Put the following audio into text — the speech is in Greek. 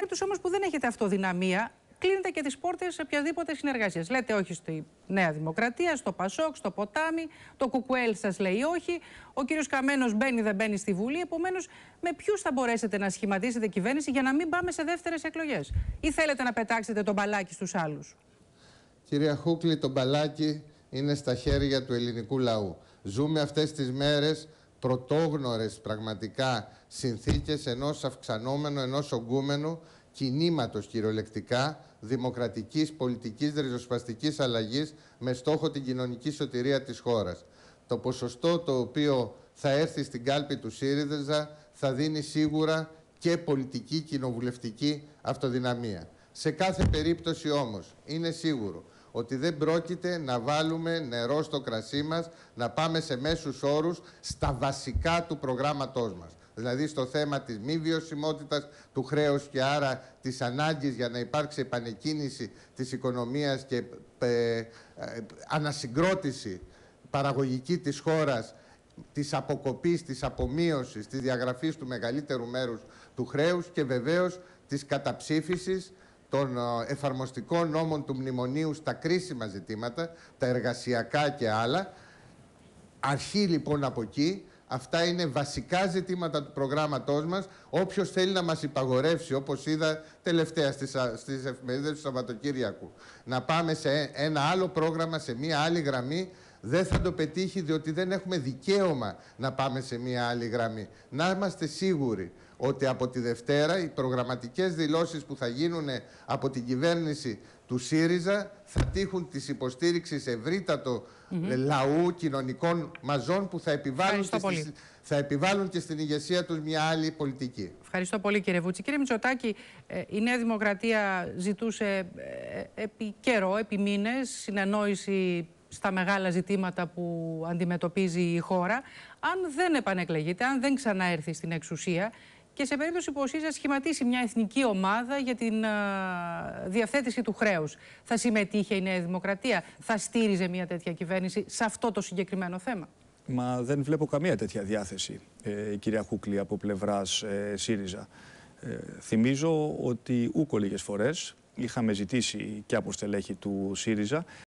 περίπτωση όμως που δεν έχετε αυτοδυναμία, κλείνετε και τις πόρτες σε οποιαδήποτε συνεργασία. Λέτε όχι στη Νέα Δημοκρατία, στο Πασόκ, στο Ποτάμι, το Κουκουέλ σας λέει όχι, ο κύριος Καμένος μπαίνει δεν μπαίνει στη Βουλή. Επομένως, με ποιους θα μπορέσετε να σχηματίσετε κυβέρνηση για να μην πάμε σε δεύτερες εκλογές? Ή θέλετε να πετάξετε τον μπαλάκι στους άλλους? Κυρία Χούκλη, το μπαλάκι είναι στα χέρια του ελληνικού λαού. Ζούμε αυτές τις μέρες πρωτόγνωρες πραγματικά συνθήκες ενός αυξανόμενου, ενός ογκούμενου κινήματος κυριολεκτικά δημοκρατικής, πολιτικής, ριζοσπαστικής αλλαγής με στόχο την κοινωνική σωτηρία της χώρας. Το ποσοστό το οποίο θα έρθει στην κάλπη του ΣΥΡΙΖΑ θα δίνει σίγουρα και πολιτική κοινοβουλευτική αυτοδυναμία. Σε κάθε περίπτωση όμως είναι σίγουρο ότι δεν πρόκειται να βάλουμε νερό στο κρασί μας, να πάμε σε μέσους όρους στα βασικά του προγράμματός μας. Δηλαδή στο θέμα της μη βιωσιμότητας του χρέους και άρα της ανάγκης για να υπάρξει επανεκκίνηση της οικονομίας και ανασυγκρότηση παραγωγική της χώρας, της αποκοπής, της απομείωσης, της διαγραφής του μεγαλύτερου μέρους του χρέους και βεβαίως της καταψήφισης των εφαρμοστικών νόμων του μνημονίου στα κρίσιμα ζητήματα, τα εργασιακά και άλλα. Αρχή λοιπόν από εκεί, αυτά είναι βασικά ζητήματα του προγράμματός μας. Όποιος θέλει να μας υπαγορεύσει, όπως είδα τελευταία στις εφημερίδες του Σαββατοκύριακου, να πάμε σε ένα άλλο πρόγραμμα, σε μία άλλη γραμμή, δεν θα το πετύχει, διότι δεν έχουμε δικαίωμα να πάμε σε μία άλλη γραμμή. Να είμαστε σίγουροι ότι από τη Δευτέρα οι προγραμματικές δηλώσεις που θα γίνουν από την κυβέρνηση του ΣΥΡΙΖΑ θα τύχουν της υποστήριξης ευρύτατο λαού, κοινωνικών μαζών που θα επιβάλλουν και στην ηγεσία τους μια άλλη πολιτική. Ευχαριστώ πολύ, κύριε Βούτση. Κύριε Μητσοτάκη, η Νέα Δημοκρατία ζητούσε επί καιρό, επί μήνες, συνεννόηση στα μεγάλα ζητήματα που αντιμετωπίζει η χώρα. Αν δεν επανεκλεγείτε, αν δεν ξαναέρθει στην εξουσία και σε περίπτωση που ο ΣΥΡΙΖΑ σχηματίσει μια εθνική ομάδα για την διευθέτηση του χρέους, θα συμμετείχε η Νέα Δημοκρατία, θα στήριζε μια τέτοια κυβέρνηση σε αυτό το συγκεκριμένο θέμα? Μα δεν βλέπω καμία τέτοια διάθεση, κυρία Χούκλη, από πλευράς ΣΥΡΙΖΑ. Θυμίζω ότι ούκο λίγες φορές είχαμε ζητήσει και από στελέχη του ΣΥΡΙΖΑ